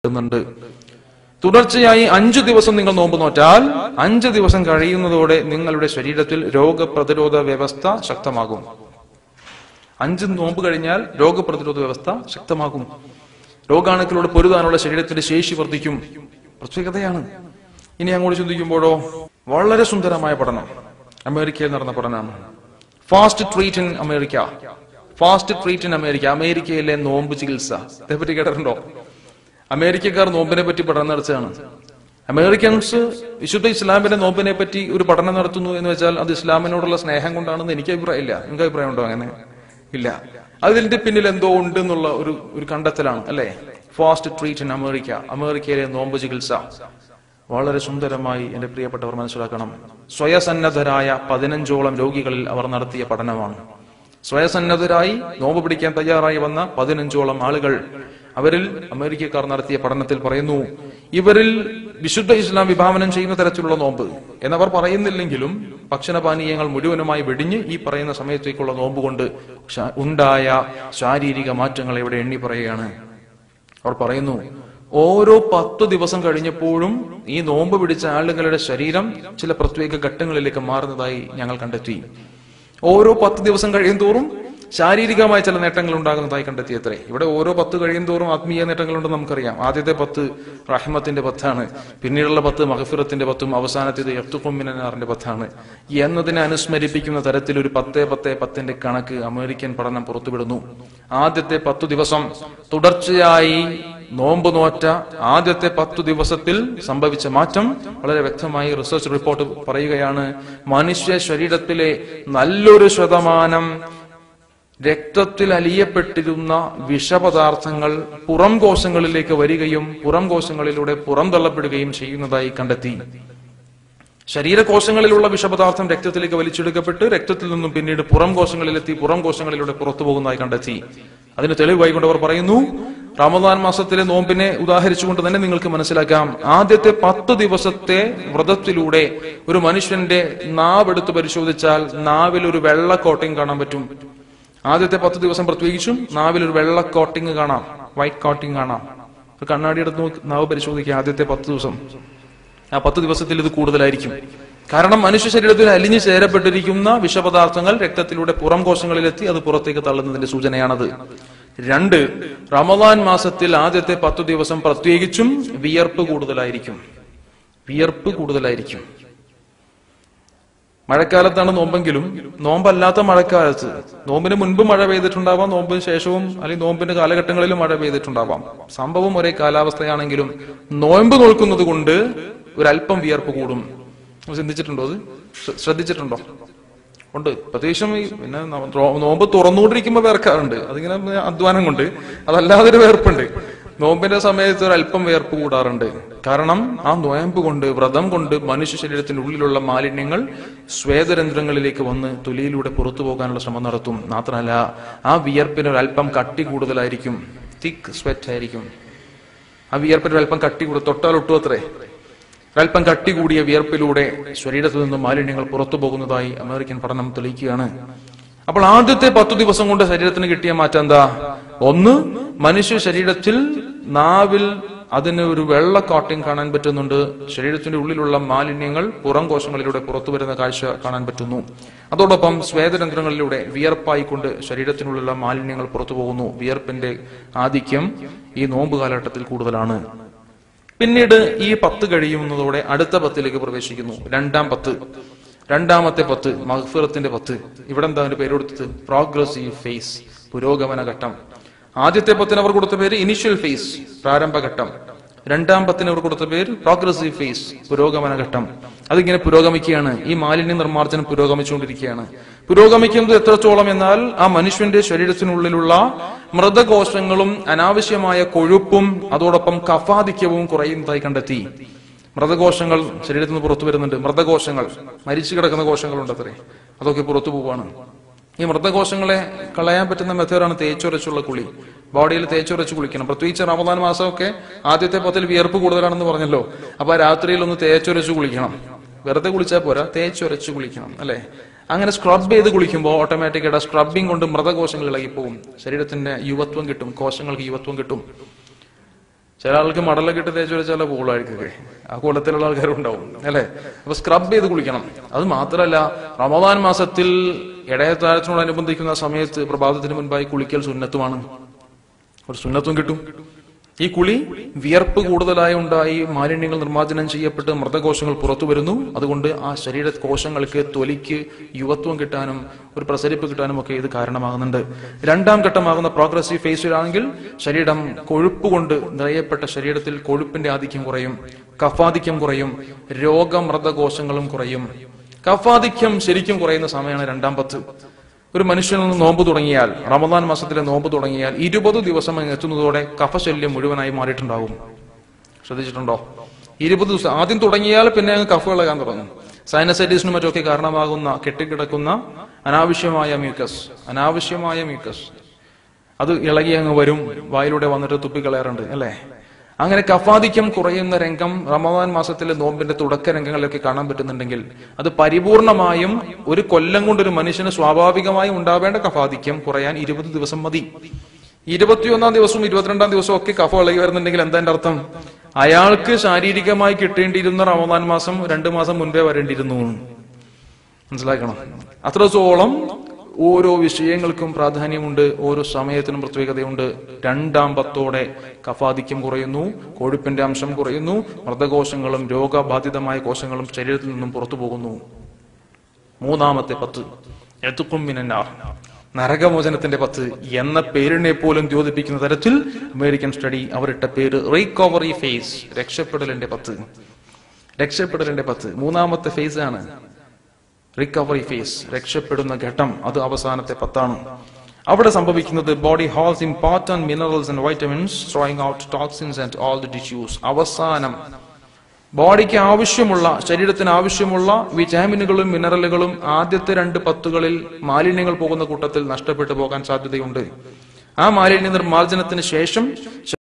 തുടർച്ചയായി 5 ദിവസം നിങ്ങൾ നോമ്പ് നോറ്റാൽ 5 ദിവസം കഴിയുന്നതോടെ നിങ്ങളുടെ ശരീരത്തിൽ രോഗപ്രതിരോധ വ്യവസ്ഥ ശക്തമാകും. 5 നോമ്പ് കഴിഞ്ഞാൽ രോഗപ്രതിരോധ വ്യവസ്ഥ ശക്തമാകും. രോഗാണുക്കളോട് പൊരുതാനുള്ള ശരീരത്തിന്റെ ശേഷി വർദ്ധിക്കും. പ്രത്യേകതയാണ്. ഇനി അങ്ങോട്ട് ചിന്തിക്കുമ്പോഴോ, വളരെ സുന്ദരമായ പഠനം അമേരിക്കയിൽ നടന്ന പഠനമാണ്. Fast treat in America. Fast treat in America, അമേരിക്കയിലെ നോമ്പ് ചികിത്സ. ഇതേപറ്റി കേട്ടിട്ടുണ്ടോ? അമേരിക്കക്കാർ നോമ്പിനെ പറ്റി പഠനം നടത്തുകയാണ്. അമേരിക്കൻസ് വിശുദ്ധ ഇസ്ലാമിന്റെ നോമ്പിനെ പറ്റി ഒരു പഠനം നടത്തുന്നു എന്ന് വെച്ചാൽ അത് ഇസ്ലാമിനോടുള്ള സ്നേഹം കൊണ്ടാണെന്ന് എനിക്ക് അഭിപ്രായമില്ല. നിങ്ങൾക്ക് അഭിപ്രായം ഉണ്ടോ? അങ്ങനെ ഇല്ല. അതിന്റെ പിന്നിൽ എന്തോ ഉണ്ട് എന്നുള്ള ഒരു കണ്ടെത്തലാണ് അല്ലെ. ഫാസ്റ്റ് ട്രീറ്റ് ഇൻ അമേരിക്ക, അമേരിക്കയിലെ നോമ്പ് ചികിത്സ. വളരെ സുന്ദരമായി എന്റെ പ്രിയപ്പെട്ടവർ മനസ്സിലാക്കണം. സ്വയസന്നദ്ധരായ 15ഓളം രോഗികളിൽ അവർ നടത്തിയ പഠനമാണ്. സ്വയസന്നദ്ധരായി നോമ്പ് പിടിക്കാൻ തയ്യാറായി വന്ന 15ഓളം ആളുകൾ, അവരിൽ അമേരിക്കക്കാർ നടത്തിയ പഠനത്തിൽ പറയുന്നു, ഇവരിൽ വിശുദ്ധ ഇസ്ലാം വിഭാവനം ചെയ്യുന്ന തരത്തിലുള്ള നോമ്പ് എന്നവർ പറയുന്നില്ലെങ്കിലും ഭക്ഷണപാനീയങ്ങൾ മുഴുവനുമായി വെടിഞ്ഞ് ഈ പറയുന്ന സമയത്തേക്കുള്ള നോമ്പ് കൊണ്ട് ഉണ്ടായ ശാരീരിക മാറ്റങ്ങൾ ഇവിടെ എണ്ണി പറയുകയാണ്. അവർ പറയുന്നു, ഓരോ 10 ദിവസം കഴിഞ്ഞപ്പോഴും ഈ നോമ്പ് പിടിച്ച ആളുകളുടെ ശരീരം ചില പ്രത്യേക ഘട്ടങ്ങളിലേക്ക് മാറുന്നതായി ഞങ്ങൾ കണ്ടെത്തി. ഓരോ 10 ദിവസം കഴിയും തോറും ശാരീരികമായ ചില നേട്ടങ്ങൾ ഉണ്ടാകുന്നതായി കണ്ടെത്തിയത്രേ. ഇവിടെ ഓരോ 10 കഴിയും തോറും ആത്മീയ നേട്ടങ്ങളുണ്ടെന്ന് നമുക്കറിയാം. ആദ്യത്തെ 10 റഹ്മത്തിന്റെ 10ആണ്, പിന്നീടുള്ള 10 മഗ്ഫിറത്തിന്റെ 10ഉം, അവസാനത്തേത് യഖ്തുഖും മിനന്നാറിന്റെ 10ആണ് എന്നതിനെ അനുസ്മരിപ്പിക്കുന്ന തരത്തിൽ ഒരു 10-10-10ന്റെ കണക്ക് അമേരിക്കൻ പഠനം പുറത്തുവിടുന്നു. ആദ്യത്തെ 10 ദിവസം തുടർച്ചയായി നോമ്പ് നോറ്റ ആദ്യത്തെ 10 ദിവസത്തിൽ സംഭവിച്ച മാറ്റം വളരെ വ്യക്തമായി റിസർച്ച് റിപ്പോർട്ട് പറയുകയാണ്. മനുഷ്യ ശരീരത്തിലെ നല്ലൊരു ശതമാനം രക്തത്തിൽ അലിയപ്പെട്ടിരുന്ന വിഷപദാർത്ഥങ്ങൾ പുറം കോശങ്ങളിലേക്ക് വരികയും പുറം കോശങ്ങളിലൂടെ പുറംതള്ളപ്പെടുകയും ചെയ്യുന്നതായി കണ്ടെത്തി. ശരീരകോശങ്ങളിലുള്ള വിഷപദാർത്ഥം രക്തത്തിലേക്ക് വലിച്ചെടുക്കപ്പെട്ട് രക്തത്തിൽ നിന്നും പിന്നീട് പുറം കോശങ്ങളിലെത്തി പുറം കോശങ്ങളിലൂടെ പുറത്തു പോകുന്നതായി കണ്ടെത്തി. അതിന് തെളിവായി കൊണ്ടവർ പറയുന്നു, റമദാൻ മാസത്തിലെ നോമ്പിനെ ഉദാഹരിച്ചുകൊണ്ട് തന്നെ നിങ്ങൾക്ക് മനസ്സിലാക്കാം. ആദ്യത്തെ 10 ദിവസത്തെ വ്രതത്തിലൂടെ ഒരു മനുഷ്യന്റെ നാവ് എടുത്ത് പരിശോധിച്ചാൽ നാവിൽ ഒരു വെള്ള കോട്ടിങ് കാണാൻ പറ്റും. ആദ്യത്തെ 10 ദിവസം പ്രത്യേകിച്ചും നാവിൽ ഒരു വെള്ള കോട്ടിങ് കാണാം, വൈറ്റ് കോട്ടിങ് കാണാം. ഒരു കണ്ണാടി എടുത്ത് നാവ് പരിശോധിക്കുക. ആദ്യത്തെ 10 ദിവസം, ആ 10 ദിവസത്തിൽ ഇത് കൂടുതലായിരിക്കും. കാരണം മനുഷ്യ ശരീരത്തിൽ അലിഞ്ഞു ചേരപ്പെട്ടിരിക്കുന്ന വിഷപദാർത്ഥങ്ങൾ രക്തത്തിലൂടെ പുറം കോശങ്ങളിലെത്തി അത് പുറത്തേക്ക് തള്ളുന്നതിന്റെ സൂചനയാണത്. 2, റമദാൻ മാസത്തിൽ ആദ്യത്തെ 10 ദിവസം പ്രത്യേകിച്ചും വിയർപ്പ് കൂടുതലായിരിക്കും. വിയർപ്പ് കൂടുതലായിരിക്കും. മഴക്കാലത്താണ് നോമ്പെങ്കിലും നോമ്പല്ലാത്ത മഴക്കാലത്ത്, നോമ്പിന് മുൻപ് മഴ പെയ്തിട്ടുണ്ടാവാം, നോമ്പിന് ശേഷവും അല്ലെങ്കിൽ നോമ്പിന്റെ കാലഘട്ടങ്ങളിലും മഴ പെയ്തിട്ടുണ്ടാവാം. സംഭവം ഒരേ കാലാവസ്ഥയാണെങ്കിലും നോമ്പ് നോക്കുന്നത് കൊണ്ട് ഒരല്പം വിയർപ്പ് കൂടും. ചിന്തിച്ചിട്ടുണ്ടോ? അത് ശ്രദ്ധിച്ചിട്ടുണ്ടോ? ഉണ്ട്. പ്രത്യേകിച്ചും പിന്നെ നോമ്പ് തുറന്നുകൊണ്ടിരിക്കുമ്പോ വേർക്കാറുണ്ട്. അതിങ്ങനെ അധ്വാനം കൊണ്ട്. അതല്ലാതൊരു വേർപ്പുണ്ട്. നോമ്പിന്റെ സമയത്ത് ഒരല്പം വേർപ്പ് കൂടാറുണ്ട്. കാരണം ആ നോയമ്പ് കൊണ്ട്, വ്രതം കൊണ്ട് മനുഷ്യ ശരീരത്തിന്റെ ഉള്ളിലുള്ള മാലിന്യങ്ങൾ സ്വേദരന്ധ്രങ്ങളിലേക്ക് വന്ന് തൊലിയിലൂടെ പുറത്തു പോകാനുള്ള ശ്രമം നടത്തും. മാത്രമല്ല ആ വിയർപ്പിന് ഒരല്പം കട്ടി കൂടുതലായിരിക്കും. തിക്ക് സ്വെറ്റ് ആയിരിക്കും. ആ വിയർപ്പിന് ഒരല്പം കട്ടി കൂടുതൽ, തൊട്ടാൽ ഒട്ടും അത്രേ. ഒരല്പം കട്ടി കൂടിയ വിയർപ്പിലൂടെ ശരീരത്തിൽ നിന്നും മാലിന്യങ്ങൾ പുറത്തു പോകുന്നതായി അമേരിക്കൻ പഠനം തെളിയിക്കുകയാണ്. അപ്പോൾ ആദ്യത്തെ 10 ദിവസം കൊണ്ട് ശരീരത്തിന് കിട്ടിയ മാറ്റം എന്താ? 1, മനുഷ്യ ശരീരത്തിൽ നാവിൽ അതിന് ഒരു വെള്ള കോട്ടിങ് കാണാൻ പറ്റുന്നുണ്ട്. ശരീരത്തിന്റെ ഉള്ളിലുള്ള മാലിന്യങ്ങൾ പുറം കോശങ്ങളിലൂടെ പുറത്തു വരുന്ന കാഴ്ച കാണാൻ പറ്റുന്നു. അതോടൊപ്പം സ്വേദരന്ധ്രങ്ങളിലൂടെ വിയർപ്പായിക്കൊണ്ട് ശരീരത്തിനുള്ള മാലിന്യങ്ങൾ പുറത്തു പോകുന്നു. വിയർപ്പിന്റെ ആധിക്യം ഈ നോമ്പ് കാലഘട്ടത്തിൽ കൂടുതലാണ്. പിന്നീട് ഈ 10 കഴിയുന്നതോടെ അടുത്ത 10ലേക്ക് പ്രവേശിക്കുന്നു. രണ്ടാമത്തെ 10 മഗ്ഫിറത്തിന്റെ 10. ഇവിടെ എന്താ അതിന്റെ പേര് കൊടുത്തത്? പ്രോഗ്രസീവ് ഫേസ്, പുരോഗമന ഘട്ടം. ആദ്യത്തെ 10 അവർ കൊടുത്ത പേര് ഇനിഷ്യൽ ഫേസ്, പ്രാരംഭഘട്ടം. 2-ാം 10 അവർ കൊടുത്ത പേര് പ്രോഗ്രസീവ് ഫേസ്, പുരോഗമന ഘട്ടം. അതിങ്ങനെ പുരോഗമിക്കുകയാണ്. ഈ മാലിന്യ നിർമ്മാർജ്ജനം പുരോഗമിച്ചുകൊണ്ടിരിക്കുകയാണ്. പുരോഗമിക്കുന്നത് എത്രത്തോളം എന്നാൽ ആ മനുഷ്യന്റെ ശരീരത്തിനുള്ളിലുള്ള മൃതകോശങ്ങളും അനാവശ്യമായ കൊഴുപ്പും അതോടൊപ്പം കഫാധിക്യവും കുറയുന്നതായി കണ്ടെത്തി. മൃതകോശങ്ങൾ ശരീരത്തിൽ നിന്ന് പുറത്തു വരുന്നുണ്ട്. മൃതകോശങ്ങൾ, മരിച്ചു കിടക്കുന്ന കോശങ്ങളുണ്ട് അത്രേ, അതൊക്കെ പുറത്തു പോവാണ്. ഈ മൃതകോശങ്ങളെ കളയാൻ പറ്റുന്ന മെത്തേഡാണ് തേച്ചുരച്ചുള്ള കുളി. ബോഡിയിൽ തേച്ചുരച്ച് കുളിക്കണം. പ്രത്യേകിച്ച് റമദാൻ മാസമൊക്കെ ആദ്യത്തെ 10 വിയർപ്പ് കൂടുതലാണെന്ന് പറഞ്ഞല്ലോ. അപ്പൊ രാത്രിയിൽ ഒന്ന് തേച്ചുരച്ച് കുളിക്കണം. വെറുതെ കുളിച്ചാൽ പോരാ, തേച്ചുരച്ച് കുളിക്കണം അല്ലെ. അങ്ങനെ സ്ക്രബ് ചെയ്ത് കുളിക്കുമ്പോൾ ഓട്ടോമാറ്റിക്കായിട്ട് സ്ക്രബിങ് കൊണ്ട് മൃതകോശങ്ങൾ ഇളകിപ്പോകും. ശരീരത്തിന്റെ യുവത്വം കിട്ടും, കോശങ്ങൾക്ക് യുവത്വം കിട്ടും. ചില ആൾക്ക് മടലൊക്കെ ഇട്ട് തേച്ച് വെച്ചാൽ പൂളായിരിക്കൊക്കെ ആ കൂട്ടത്തിലുള്ള ആൾക്കാരും ഉണ്ടാവും അല്ലെ. അപ്പൊ സ്ക്രബ് ചെയ്ത് കുളിക്കണം. അത് മാത്രമല്ല, റമദാൻ മാസത്തിൽ ഇടയത്താഴത്തിനോടനുബന്ധിക്കുന്ന സമയത്ത് പ്രഭാതത്തിന് മുൻപായി കുളിക്കൽ സുന്നത്തുമാണ്. ഒരു സുന്നത്തും കിട്ടും. ഈ കുളി വിയർപ്പ് കൂടുതലായി ഉണ്ടായി മാലിന്യങ്ങൾ നിർമ്മാർജ്ജനം ചെയ്യപ്പെട്ട് മൃതകോശങ്ങൾ പുറത്തു വരുന്നു. അതുകൊണ്ട് ആ ശരീര കോശങ്ങൾക്ക്, തൊലിക്ക് യുവത്വം കിട്ടാനും ഒരു പ്രസരിപ്പ് കിട്ടാനും ഒക്കെ ഇത് കാരണമാകുന്നുണ്ട്. രണ്ടാം ഘട്ടമാകുന്ന പ്രോഗ്രസീവ് ഫേസിലാണെങ്കിൽ ശരീരം കൊഴുപ്പ് കൊണ്ട് നിറയപ്പെട്ട ശരീരത്തിൽ കൊഴുപ്പിന്റെ ആധിക്യം കുറയും, കഫാധിക്യം കുറയും, രോഗമൃതകോശങ്ങളും കുറയും. കഫാധിക്യം ശരിക്കും കുറയുന്ന സമയമാണ് രണ്ടാം 10. ഒരു മനുഷ്യനിൽ നിന്ന് നോമ്പ് തുടങ്ങിയാൽ, റമദാൻ മാസത്തിലെ നോമ്പ് തുടങ്ങിയാൽ 20 ദിവസം എത്തുന്നതോടെ കഫശല്യം മുഴുവനായി മാറിയിട്ടുണ്ടാകും. ശ്രദ്ധിച്ചിട്ടുണ്ടോ? 20 ദിവസം ആദ്യം തുടങ്ങിയാൽ പിന്നെ അങ്ങ് കഫ് ഇളകാൻ തുടങ്ങും. സൈനസൈറ്റിസിനും മറ്റൊക്കെ കാരണമാകുന്ന കെട്ടിക്കിടക്കുന്ന അനാവശ്യമായ മ്യൂക്കസ് അത് ഇളകി അങ്ങ് വരും, വായിലൂടെ വന്നിട്ട് തുപ്പിക്കളയാറുണ്ട് അല്ലെ. അങ്ങനെ കഫാധിക്യം കുറയുന്ന രംഗം റമദാൻ മാസത്തിലെ നോമ്പിന്റെ തുടക്ക രംഗങ്ങളിലൊക്കെ കാണാൻ പറ്റുന്നുണ്ടെങ്കിൽ അത് പരിപൂർണമായും ഒരു കൊല്ലം കൊണ്ട് ഒരു മനുഷ്യന് സ്വാഭാവികമായും ഉണ്ടാവേണ്ട കഫാധിക്യം കുറയാൻ 20 ദിവസം മതി. 21-ാം ദിവസവും 22-ാം ദിവസവും ഒക്കെ കഫ ഇളകി വരുന്നുണ്ടെങ്കിൽ എന്താ എന്റെ അർത്ഥം? അയാൾക്ക് ശാരീരികമായി കിട്ടേണ്ടിയിരുന്ന റമദാൻ മാസം 2 മാസം മുൻപേ വരേണ്ടിയിരുന്നു. മനസ്സിലാക്കണം. അത്രത്തോളം ഓരോ വിഷയങ്ങൾക്കും പ്രാധാന്യമുണ്ട്, ഓരോ സമയത്തിനും പ്രത്യേകതയുണ്ട്. രണ്ടാം 10 കഫാധിക്യം കുറയുന്നു, കൊഴുപ്പിന്റെ അംശം കുറയുന്നു, മൃതകോശങ്ങളും രോഗബാധിതമായ കോശങ്ങളും ശരീരത്തിൽ നിന്നും പുറത്തു പോകുന്നു. മൂന്നാമത്തെ 10 എത്തുക്കും മിനന്നാർ, നരകമോചനത്തിന്റെ 10 എന്ന പേരിനെ പോലും ദ്യോതിപ്പിക്കുന്ന തരത്തിൽ അമേരിക്കൻ സ്റ്റഡി അവരിട്ട പേര് റിക്കവറി ഫേസ്, രക്ഷപ്പെടലിന്റെ 10. മൂന്നാമത്തെ ഫേസ് ആണ് റിക്കവറി ഫേസ്, രക്ഷപ്പെടുന്ന ഘട്ടം. അത് അവസാനത്തെ 10. അവിടെ സംഭവിക്കുന്നത് body holds important minerals and vitamins, throwing out toxins and all the tissues. അവസാനം ബോഡിക്ക് ആവശ്യമുള്ള, ശരീരത്തിന് ആവശ്യമുള്ള വിറ്റാമിനുകളും മിനറലുകളും ആദ്യത്തെ 2 10കളിൽ മാലിന്യങ്ങൾ പോകുന്ന കൂട്ടത്തിൽ നഷ്ടപ്പെട്ടു പോകാൻ സാധ്യതയുണ്ട്. ആ മാലിന്യ നിർമ്മാർജ്ജനത്തിന് ശേഷം